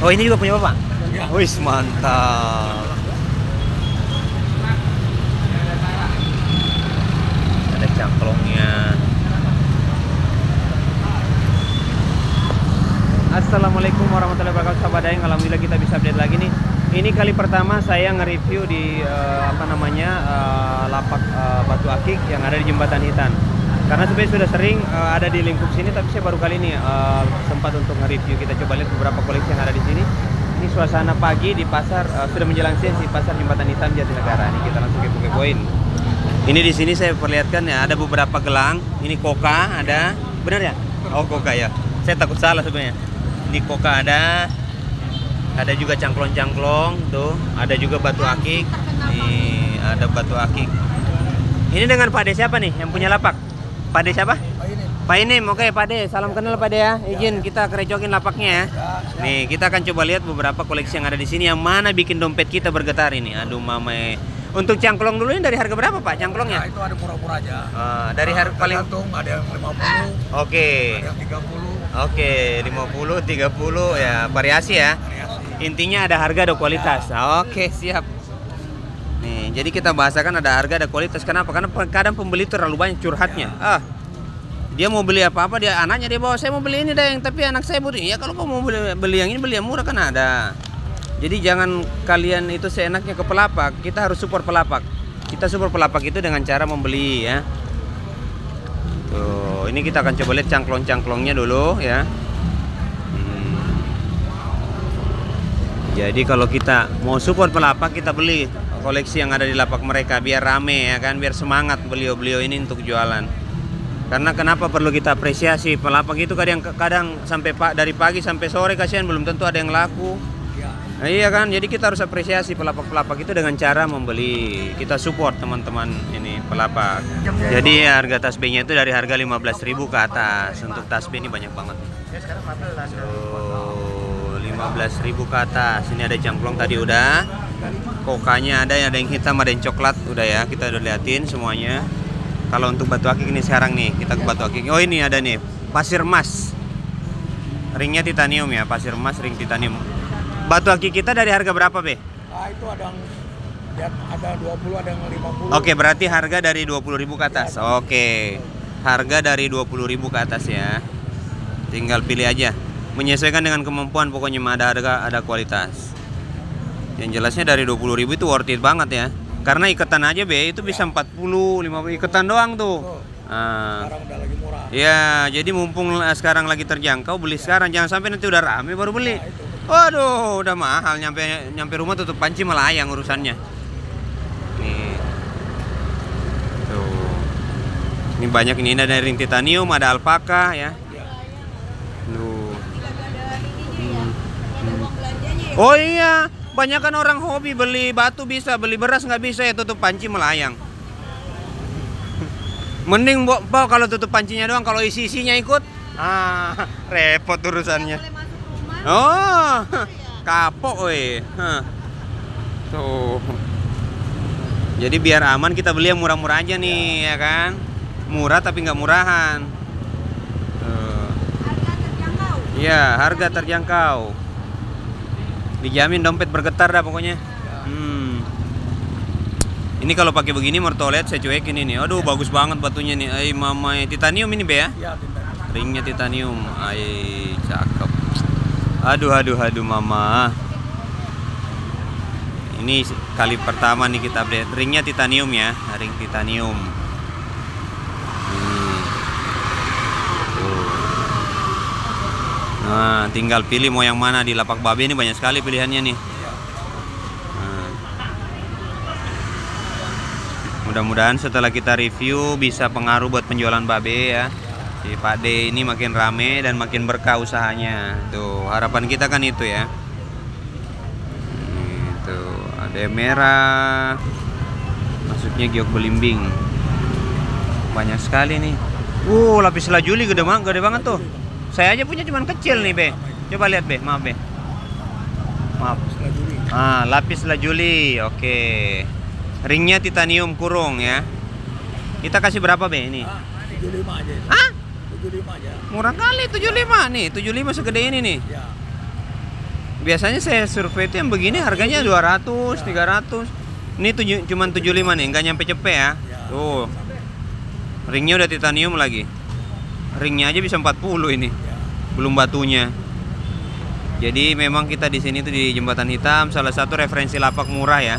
Oh, ini juga punya Bapak? Ya. Wih, mantap. Ada cangklongnya. Assalamualaikum warahmatullahi wabarakatuh, sahabat Daeng. Alhamdulillah kita bisa update lagi nih. Ini kali pertama saya nge-review di lapak Batu Akik yang ada di Jembatan Hitan. Karena sebenarnya sudah sering ada di lingkup sini, tapi saya baru kali ini sempat untuk nge-review. Kita coba lihat beberapa koleksi yang ada di sini. Ini suasana pagi di pasar, sudah menjelang siang di pasar Jembatan Hitam Jatinegara. Ini kita langsung kepo-kepoin. Ini di sini saya perlihatkan ya, ada beberapa gelang. Ini koka ada, benar ya? Oh, koka ya. Saya takut salah sebenarnya. Ini koka ada juga cangklong-cangklong tuh, ada juga batu akik. Nih, ada batu akik. Ini dengan Pak De siapa nih yang punya lapak? Pak De siapa? Pak Inim. Oke, Pak De, salam kenal Pak De ya. Izin kita kerecokin lapaknya ya. Nih, kita akan coba lihat beberapa koleksi yang ada di sini yang mana bikin dompet kita bergetar ini. Aduh mame. Untuk cangklong dulu ini dari harga berapa Pak cangklongnya? Nah, itu ada murah-murah aja. Dari harga paling ada yang 50. Oke. Ada yang 30. Oke, 50, 30 ya, variasi ya. Intinya ada harga ada kualitas. Oke, siap. Nih, jadi kita bahasakan ada harga ada kualitas. Kenapa? Karena kadang pembeli terlalu banyak curhatnya. Dia mau beli apa-apa, dia anaknya dia bawa, saya mau beli ini Dayang, tapi anak saya butuh. Ya kalau kamu mau beli yang ini, beli yang murah kan ada. Jadi jangan kalian itu seenaknya ke pelapak. Kita harus support pelapak. Kita support pelapak itu dengan cara membeli ya. Tuh, ini kita akan coba lihat cangklong-cangklongnya dulu ya. Jadi kalau kita mau support pelapak, kita beli koleksi yang ada di lapak mereka biar rame ya kan, biar semangat beliau-beliau ini untuk jualan. Karena kenapa perlu kita apresiasi pelapak itu kadang sampai dari pagi sampai sore kasihan belum tentu ada yang laku. Nah, iya kan, jadi kita harus apresiasi pelapak-pelapak itu dengan cara membeli. Kita support teman-teman ini pelapak. Jadi harga tasbihnya itu dari harga 15.000 ke atas. Untuk tasbih ini banyak banget. So, 15.000 ke atas. Ini ada cangklong tadi udah. Kokanya ada yang hitam, ada yang coklat udah ya. Kita udah liatin semuanya. Kalau untuk batu akik ini sekarang nih, kita ke batu akik. Oh, ini ada nih, pasir emas. Ringnya titanium ya, pasir emas ring titanium. Batu akik kita dari harga berapa, Be? Nah, itu ada 20, ada yang 50. Oke, berarti harga dari 20.000 ke atas. Oke. Harga dari 20.000 ke atas ya. Tinggal pilih aja. Menyesuaikan dengan kemampuan, pokoknya ada harga, ada kualitas. Yang jelasnya dari 20.000 itu worth it banget ya. Karena ikatan aja Be, itu bisa 40, 50 ikatan doang tuh. Sekarang udah lagi murah. Ya, jadi mumpung sekarang lagi terjangkau, beli sekarang. Jangan sampai nanti udah rame baru beli. Waduh, udah mahal, nyampe rumah tutup panci melayang urusannya. Nih. Tuh. Ini banyak ini ada ring titanium, ada alpaka ya. Tuh. Oh iya, banyak kan orang hobi beli batu bisa, beli beras nggak bisa ya, tutup panci melayang. Mending kalau tutup pancinya doang, kalau isinya ikut, repot urusannya. Oh, kapok weh. Tuh. Jadi biar aman kita beli yang murah-murah aja nih ya kan. Murah tapi nggak murahan. Harga terjangkau. Iya, harga terjangkau. Dijamin dompet bergetar dah pokoknya. Ini kalau pakai begini mertolet saya cuekin ini. Aduh, bagus banget batunya nih. Ay mama, titanium ini Be ya? Iya, titanium. Ringnya titanium. Ay, cakep. Aduh mama. Ini kali pertama nih kita update. Ringnya titanium ya, ring titanium. Nah, tinggal pilih mau yang mana di lapak babe ini, banyak sekali pilihannya nih. Mudah-mudahan setelah kita review bisa pengaruh buat penjualan babe ya. Si Pak D ini makin rame dan makin berkah usahanya. Tuh, harapan kita kan itu ya. Itu ada yang merah. Masuknya giok belimbing. Banyak sekali nih. Lapis lazuli gede banget tuh. Saya aja punya cuman kecil nih, Be. Coba lihat, Be. Maaf, Be. Maaf. Lapis lazuli. Oke. Ringnya titanium kurung ya. Kita kasih berapa, Be, ini? 75 aja. 75 aja. Murah kali 75 nih. 75 segede ini nih. Ya. Biasanya saya survei itu yang begini harganya 200, 300. Ini cuman 75 nih, nggak nyampe cepet ya. Tuh. Ringnya udah titanium lagi. Ringnya aja bisa 40 ini. Belum batunya. Jadi memang kita di sini tuh di Jembatan Hitam salah satu referensi lapak murah ya.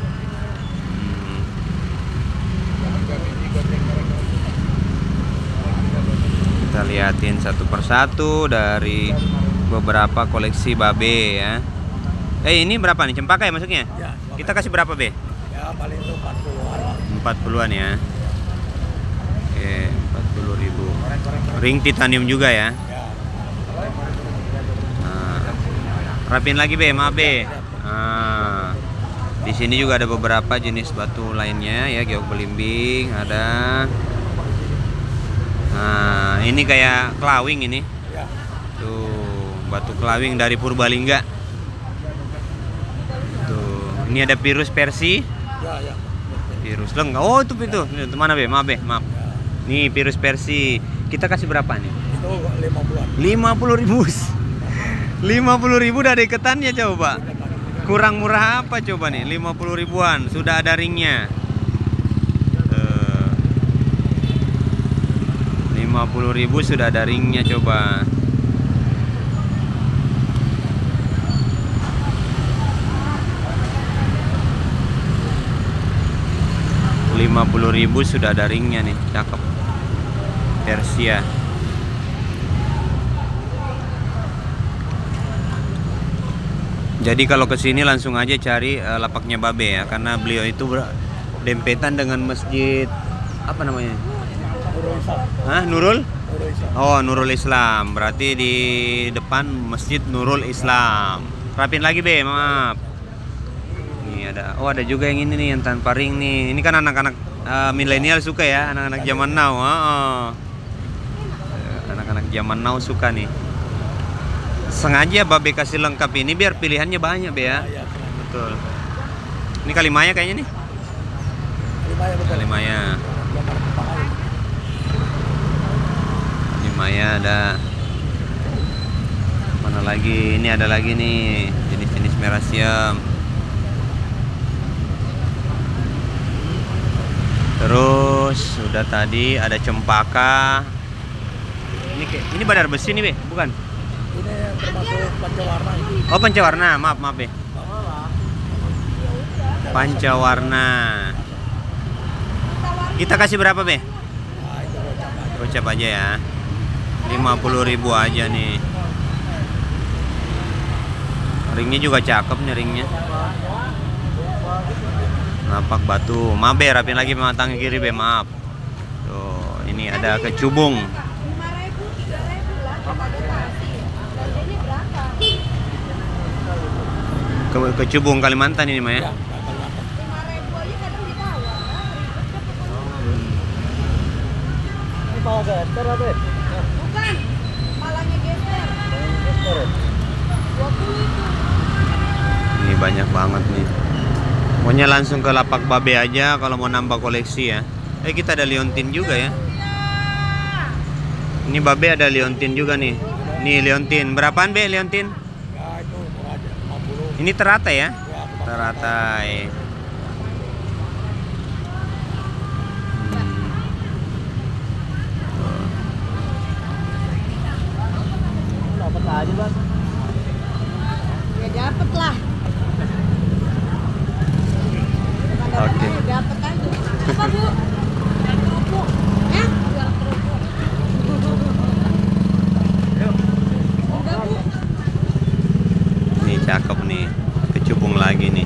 Kita liatin satu persatu dari beberapa koleksi babe ya. Ini berapa nih cempaka ya masuknya? Ya, Kita kasih berapa be? ya paling itu 40-an. 40-an ya. Oke, 40.000. Ring titanium juga ya. Ya. Nah, rapin lagi be, maaf be. Nah, di sini juga ada beberapa jenis batu lainnya ya, geok belimbing ada. Nah, ini kayak kelawing ini. Ya. Tuh, batu kelawing dari Purbalingga. Tuh, ini ada Pirus Persi. Ya, ya. Pirus leng. Oh, itu. Itu mana be? Maaf be, maaf. Nih Pirus Persi. Kita kasih berapa nih? Itu 50-an. 50.000. 50.000 dari ketannya coba. Kurang murah apa coba nih? 50 ribuan. Sudah ada ringnya. 50.000 sudah ada ringnya coba. Rp50.000 sudah ada ringnya nih, cakep. Persia. Jadi kalau kesini langsung aja cari lapaknya Babe ya, karena beliau itu dempetan dengan masjid apa namanya? Nurul Islam. Hah, Nurul? Nurul Islam. Oh, Nurul Islam. Berarti di depan Masjid Nurul Islam. Rapin lagi be, maaf. Ini ada. Oh, ada juga yang ini nih yang tanpa ring nih. Ini kan anak-anak milenial suka ya, anak-anak zaman now. Anak-anak zaman now suka nih. Sengaja Babe kasih lengkap ini biar pilihannya banyak be ya. Ya, Betul. Ini Kalimaya kayaknya nih. Kalimaya betul. Kalimaya. Gambar kepala. Kalimaya ada. Mana lagi? Ini ada lagi nih jenis-jenis merasium. Terus sudah tadi ada cempaka. Ini badar besi nih be, bukan? Ini termasuk pancawarna. Oh pancawarna, maaf be. Pancawarna. Kita kasih berapa be? Nah, itu Gocap aja ya. 50.000 aja nih. Ringnya juga cakep nih ringnya. Lapak batu. Maaf be, rapin lagi matang kiri be, maaf. Tuh, ini ada kecubung. Kecubung Kalimantan ini mah ya. Ini bawa geser apa? Bukan, malahnya geser. 20 itu. Ini banyak banget nih. Pokoknya langsung ke lapak Babe aja kalau mau nambah koleksi ya. Kita ada liontin juga ya. Ini Babe ada liontin juga nih. Nih liontin. Berapaan be liontin? Ya itu murah aja 50. Ini teratai ya? Ya, Teratai. dapat aja, Bang. Ya dapet lah. Oke. Dapet aja. Apa bu? Kerupuk. Ya? Jual kerupuk. Enggak bu. Nih cakep nih. Kecubung lagi nih.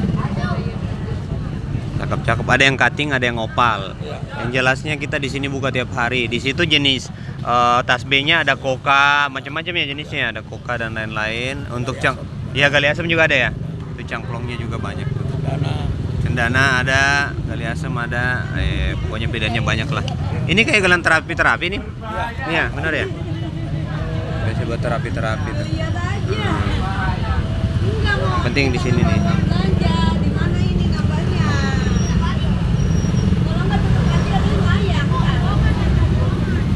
Cakep-cakep. Ada yang cutting, ada yang opal. Yang jelasnya kita di sini buka tiap hari. Di situ jenis tas B-nya ada koka, macam-macam ya jenisnya. Ada koka dan lain-lain. Untuk ya gali asam juga ada ya. Itu cangklongnya juga banyak tuh. Cendana ada, gali asam ada. Pokoknya bedanya banyak lah. Ini kayak gelang terapi-terapi nih. Iya, benar ya. Biasa buat terapi-terapi tuh. Lihat aja. Enggak mau. Yang penting di sini nih. Belanja di mana ini gambarnya? Kalau nggak tutup aja lumayan kan?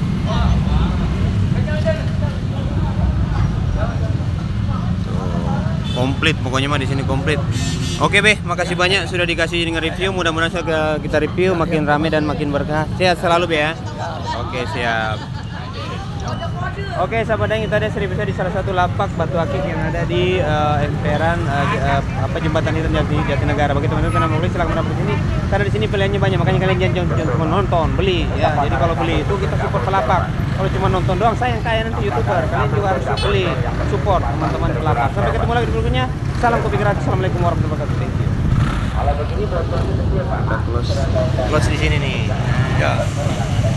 Tuh. komplit, pokoknya mah di sini komplit. Oke Beh, makasih banyak sudah dikasih nge-review. Mudah-mudahan kita review makin rame dan makin berkah. Sehat selalu Beh ya. Oke, siap. Oke, sahabat Daeng, kita ada servis di salah satu lapak batu akik yang ada di emperan jembatan Hitam Jatinegara. Bagi teman-teman yang mau beli silakan mendapatkan sini karena di sini pilihannya banyak. Makanya kalian jangan cuma nonton, beli ya. Jadi kalau beli itu kita support pelapak. Kalau cuma nonton doang sayang kayak nanti YouTuber. Kalian juga harus beli, support teman-teman pelapak. Sampai ketemu lagi di berikutnya. Salam kopi gratis. Assalamualaikum warahmatullahi wabarakatuh. Thank you. Close di sini nih. Ya.